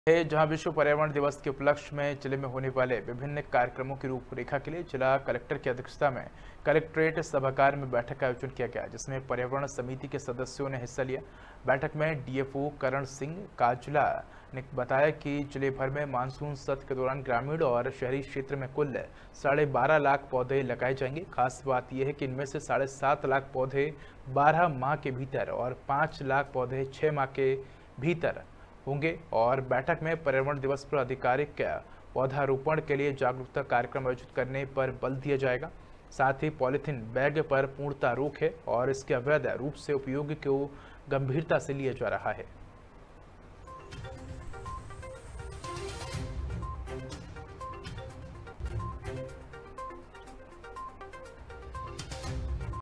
है, जहां विश्व पर्यावरण दिवस के उपलक्ष्य में जिले में होने वाले विभिन्न कार्यक्रमों की रूपरेखा के लिए जिला कलेक्टर की अध्यक्षता में कलेक्ट्रेट सभागार में बैठक का आयोजन किया गया, जिसमें पर्यावरण समिति के सदस्यों ने हिस्सा लिया। बैठक में डीएफओ करण सिंह काजला ने बताया कि जिले भर में मानसून सत्र के दौरान ग्रामीण और शहरी क्षेत्र में कुल 12.5 लाख पौधे लगाए जाएंगे। खास बात यह है कि इनमें से 7.5 लाख पौधे 12 माह के भीतर और 5 लाख पौधे 6 माह के भीतर होंगे। और बैठक में पर्यावरण दिवस पर आधिकारिक पौधारोपण के लिए जागरूकता कार्यक्रम आयोजित करने पर बल दिया जाएगा। साथ ही पॉलीथीन बैग पर पूर्णतः रोक है और इसके अवैध रूप से उपयोग को गंभीरता से लिया जा रहा है।